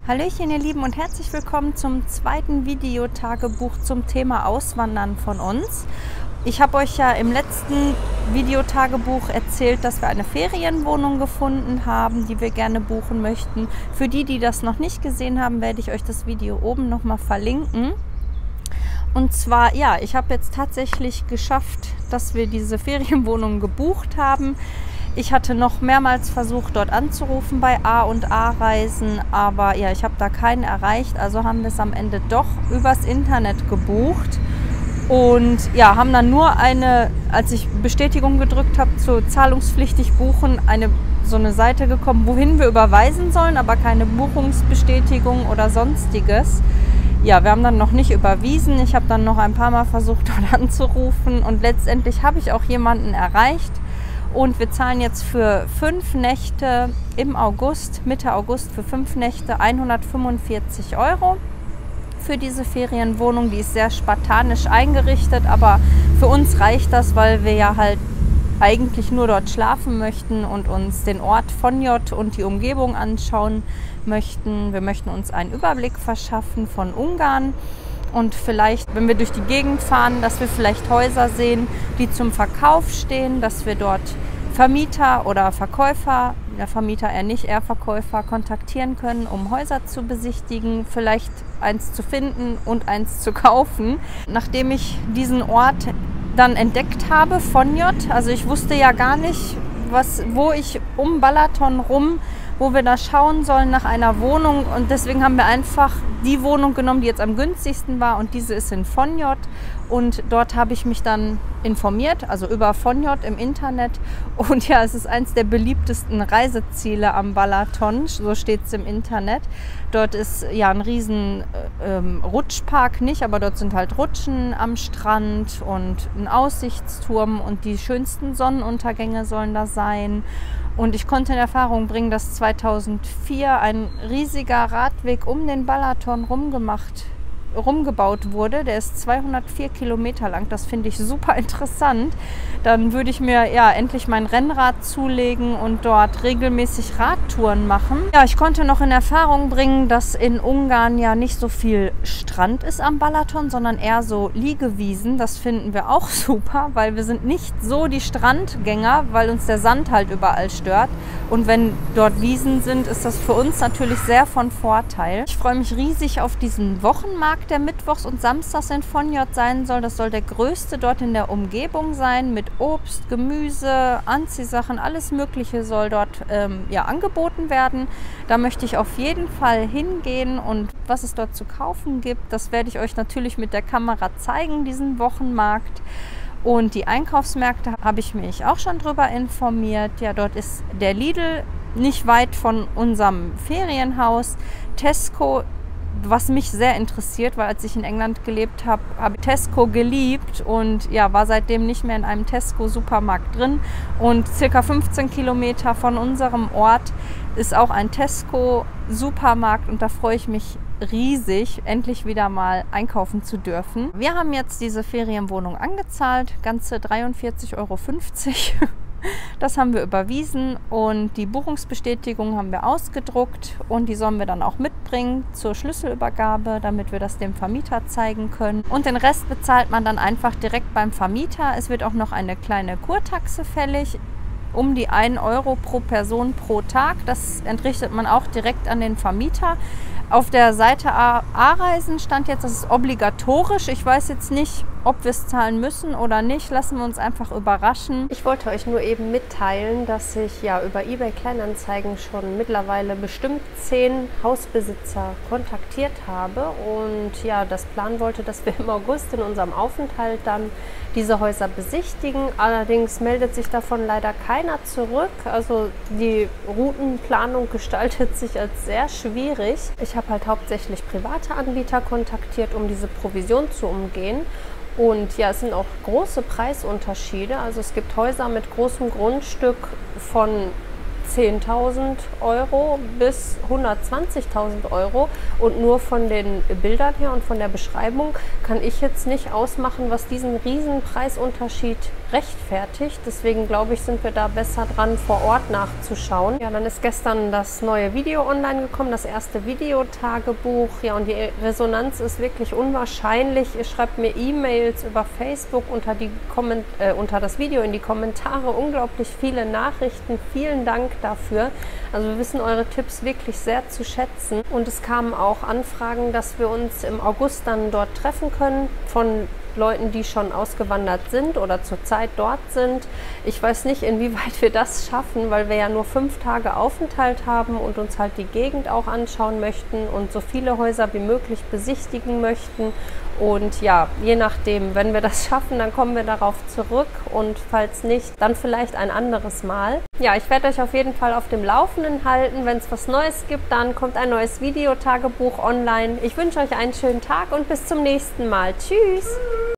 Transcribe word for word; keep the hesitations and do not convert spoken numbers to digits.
Hallöchen ihr Lieben und herzlich willkommen zum zweiten Videotagebuch zum Thema Auswandern von uns. Ich habe euch ja im letzten Videotagebuch erzählt, dass wir eine Ferienwohnung gefunden haben, die wir gerne buchen möchten. Für die, die das noch nicht gesehen haben, werde ich euch das Video oben nochmal verlinken. Und zwar, ja, ich habe jetzt tatsächlich geschafft, dass wir diese Ferienwohnung gebucht haben. Ich hatte noch mehrmals versucht, dort anzurufen bei A und A Reisen, aber ja, ich habe da keinen erreicht. Also haben wir es am Ende doch übers Internet gebucht und ja, haben dann nur eine, als ich Bestätigung gedrückt habe, zu zahlungspflichtig buchen, eine so eine Seite gekommen, wohin wir überweisen sollen, aber keine Buchungsbestätigung oder sonstiges. Ja, wir haben dann noch nicht überwiesen. Ich habe dann noch ein paar Mal versucht, dort anzurufen und letztendlich habe ich auch jemanden erreicht. Und wir zahlen jetzt für fünf Nächte im August, Mitte August für fünf Nächte hundertfünfundvierzig Euro für diese Ferienwohnung. Die ist sehr spartanisch eingerichtet, aber für uns reicht das, weil wir ja halt eigentlich nur dort schlafen möchten und uns den Ort Fonjod und die Umgebung anschauen möchten. Wir möchten uns einen Überblick verschaffen von Ungarn. Und vielleicht, wenn wir durch die Gegend fahren, dass wir vielleicht Häuser sehen, die zum Verkauf stehen, dass wir dort Vermieter oder Verkäufer, ja Vermieter eher nicht, eher Verkäufer kontaktieren können, um Häuser zu besichtigen, vielleicht eins zu finden und eins zu kaufen. Nachdem ich diesen Ort dann entdeckt habe, Fonjod, also ich wusste ja gar nicht, was, wo ich um Balaton rum, wo wir da schauen sollen nach einer Wohnung, und deswegen haben wir einfach die Wohnung genommen, die jetzt am günstigsten war, und diese ist in Fonjod und dort habe ich mich dann informiert, also über Fonjod im Internet, und ja, es ist eins der beliebtesten Reiseziele am Balaton, so steht es im Internet. Dort ist ja ein riesen ähm, Rutschpark nicht, aber dort sind halt Rutschen am Strand und ein Aussichtsturm und die schönsten Sonnenuntergänge sollen da sein. Und ich konnte in Erfahrung bringen, dass zweitausendvier ein riesiger Radweg um den Balaton rumgemacht, rumgebaut wurde. Der ist zweihundertvier Kilometer lang. Das finde ich super interessant. Dann würde ich mir ja endlich mein Rennrad zulegen und dort regelmäßig Radtouren machen. Ja, ich konnte noch in Erfahrung bringen, dass in Ungarn ja nicht so viel Strand ist am Balaton, sondern eher so Liegewiesen. Das finden wir auch super, weil wir sind nicht so die Strandgänger, weil uns der Sand halt überall stört. Und wenn dort Wiesen sind, ist das für uns natürlich sehr von Vorteil. Ich freue mich riesig auf diesen Wochenmarkt, der mittwochs und samstags in Fonjod sein soll. Das soll der größte dort in der Umgebung sein, mit Obst, Gemüse, Anziehsachen, alles Mögliche soll dort ähm, ja, angeboten werden. Da möchte ich auf jeden Fall hingehen, und was es dort zu kaufen gibt, das werde ich euch natürlich mit der Kamera zeigen, diesen Wochenmarkt. Und die Einkaufsmärkte habe ich mich auch schon drüber informiert. Ja, dort ist der Lidl nicht weit von unserem Ferienhaus, Tesco, was mich sehr interessiert, weil als ich in England gelebt habe, habe ich Tesco geliebt und ja, war seitdem nicht mehr in einem Tesco-Supermarkt drin. Und circa fünfzehn Kilometer von unserem Ort ist auch ein Tesco-Supermarkt, und da freue ich mich riesig, endlich wieder mal einkaufen zu dürfen. Wir haben jetzt diese Ferienwohnung angezahlt, ganze dreiundvierzig Euro fünfzig. Das haben wir überwiesen und die Buchungsbestätigung haben wir ausgedruckt, und die sollen wir dann auch mitbringen zur Schlüsselübergabe, damit wir das dem Vermieter zeigen können. Und den Rest bezahlt man dann einfach direkt beim Vermieter. Es wird auch noch eine kleine Kurtaxe fällig, um die ein Euro pro Person pro Tag. Das entrichtet man auch direkt an den Vermieter. Auf der Seite A Reisen stand jetzt, das ist obligatorisch. Ich weiß jetzt nicht, ob wir es zahlen müssen oder nicht. Lassen wir uns einfach überraschen. Ich wollte euch nur eben mitteilen, dass ich ja über eBay Kleinanzeigen schon mittlerweile bestimmt zehn Hausbesitzer kontaktiert habe und ja, das planen wollte, dass wir im August in unserem Aufenthalt dann diese Häuser besichtigen. Allerdings meldet sich davon leider keiner zurück. Also die Routenplanung gestaltet sich als sehr schwierig. Ich habe halt hauptsächlich private Anbieter kontaktiert, um diese Provision zu umgehen. Und ja, es sind auch große Preisunterschiede. Also es gibt Häuser mit großem Grundstück von zehntausend Euro bis hundertzwanzigtausend Euro. Und nur von den Bildern her und von der Beschreibung kann ich jetzt nicht ausmachen, was diesen riesen Preisunterschied rechtfertigt. Deswegen glaube ich, sind wir da besser dran, vor Ort nachzuschauen. Ja, dann ist gestern das neue Video online gekommen, das erste Videotagebuch. Ja, und die Resonanz ist wirklich unwahrscheinlich. Ihr schreibt mir E-Mails über Facebook unter, die Komment äh, unter das Video in die Kommentare. Unglaublich viele Nachrichten. Vielen Dank dafür. Also wir wissen eure Tipps wirklich sehr zu schätzen. Und es kamen auch Anfragen, dass wir uns im August dann dort treffen können von Leuten, die schon ausgewandert sind oder zurzeit dort sind. Ich weiß nicht, inwieweit wir das schaffen, weil wir ja nur fünf Tage Aufenthalt haben und uns halt die Gegend auch anschauen möchten und so viele Häuser wie möglich besichtigen möchten. Und ja, je nachdem, wenn wir das schaffen, dann kommen wir darauf zurück und falls nicht, dann vielleicht ein anderes Mal. Ja, ich werde euch auf jeden Fall auf dem Laufenden halten. Wenn es was Neues gibt, dann kommt ein neues Videotagebuch online. Ich wünsche euch einen schönen Tag und bis zum nächsten Mal. Tschüss!